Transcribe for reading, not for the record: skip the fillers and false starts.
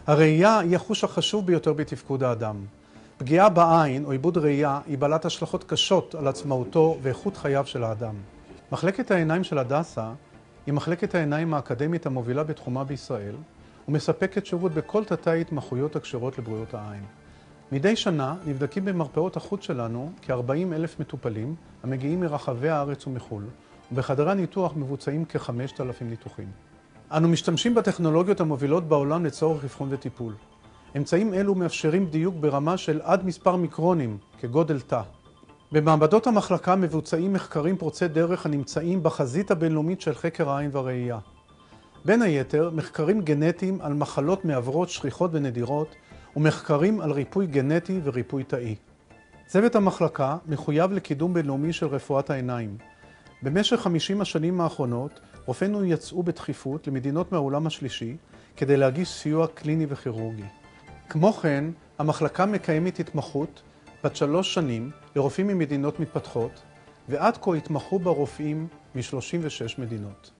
הראייה היא החוש החשוב ביותר בתפקוד האדם. פגיעה בעין או איבוד ראייה היא בעלת השלכות קשות על עצמאותו ואיכות חייו של האדם. מחלקת העיניים של הדסה היא מחלקת העיניים האקדמית המובילה בתחומה בישראל ומספקת שירות בכל תתי ההתמחויות הקשורות לבריאות העין. מדי שנה נבדקים במרפאות החוץ שלנו כ-40,000 מטופלים המגיעים מרחבי הארץ ומחול, ובחדרי הניתוח מבוצעים כ-5,000 ניתוחים. אנו משתמשים בטכנולוגיות המובילות בעולם לצורך אבחון וטיפול. אמצעים אלו מאפשרים דיוק ברמה של עד מספר מיקרונים, כגודל תא. במעבדות המחלקה מבוצעים מחקרים פורצי דרך הנמצאים בחזית הבינלאומית של חקר העין והראייה. בין היתר, מחקרים גנטיים על מחלות מעברות שכיחות ונדירות, ומחקרים על ריפוי גנטי וריפוי תאי. צוות המחלקה מחויב לקידום בינלאומי של רפואת העיניים. במשך 50 השנים האחרונות, רופאינו יצאו בדחיפות למדינות מהעולם השלישי כדי להגיש סיוע קליני וכירורגי. כמו כן, המחלקה מקיימת התמחות בת 3 שנים לרופאים ממדינות מתפתחות, ועד כה התמחו בה רופאים מ-36 מדינות.